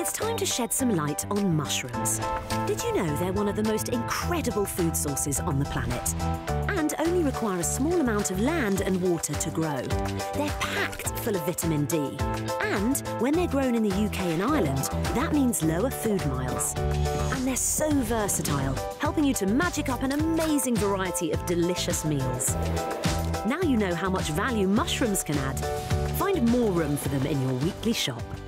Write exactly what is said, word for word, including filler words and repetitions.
It's time to shed some light on mushrooms. Did you know they're one of the most incredible food sources on the planet? And only require a small amount of land and water to grow. They're packed full of vitamin D. And when they're grown in the U K and Ireland, that means lower food miles. And they're so versatile, helping you to magic up an amazing variety of delicious meals. Now you know how much value mushrooms can add. Find more room for them in your weekly shop.